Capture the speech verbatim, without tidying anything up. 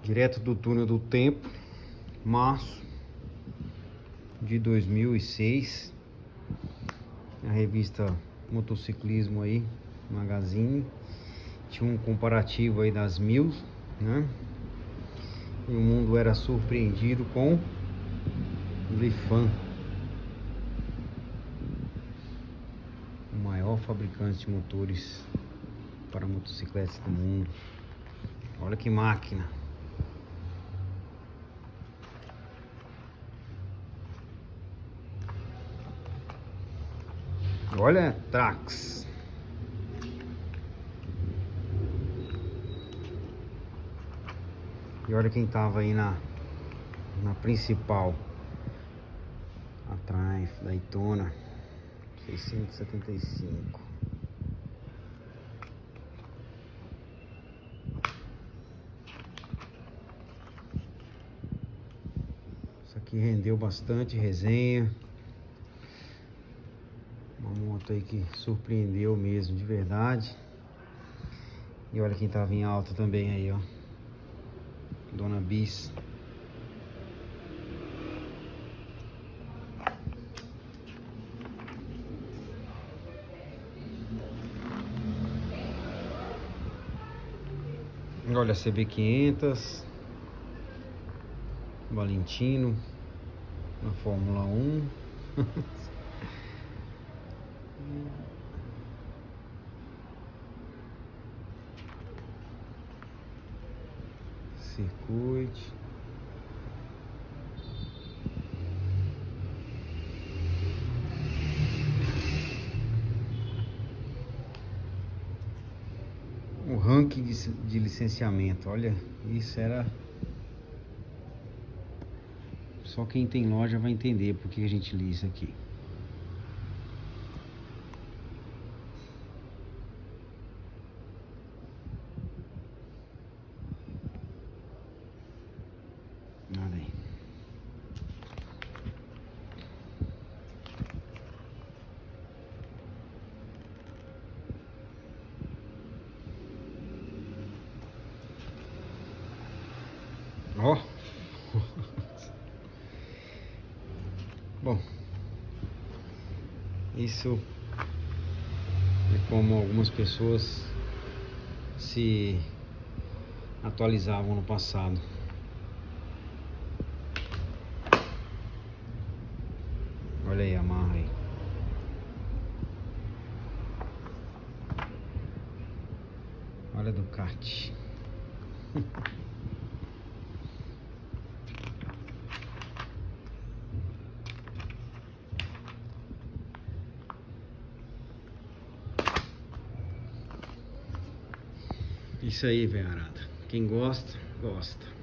Direto do túnel do tempo, março de dois mil e seis. A revista Motociclismo aí, Magazine, tinha um comparativo aí das mil, né? E o mundo era surpreendido com o Lifan, o maior fabricante de motores para motocicletas do mundo. Olha que máquina! Olha, Trax. E olha quem tava aí na na principal, a Triumph Daytona seiscentos e setenta e cinco. Isso aqui rendeu bastante resenha. Uma moto aí que surpreendeu mesmo, de verdade. E olha quem tava em alta também aí, ó. Dona Bis. Olha a C B quinhentos, Valentino na Fórmula um. Circuit. O ranking de, de licenciamento, olha, isso era... Só quem tem loja vai entender porque a gente lê isso aqui. Olha aí. Ó. Bom, isso é como algumas pessoas se atualizavam no passado. Olha aí a marra aí. Olha a Ducati. Isso aí, velharada. Quem gosta, gosta.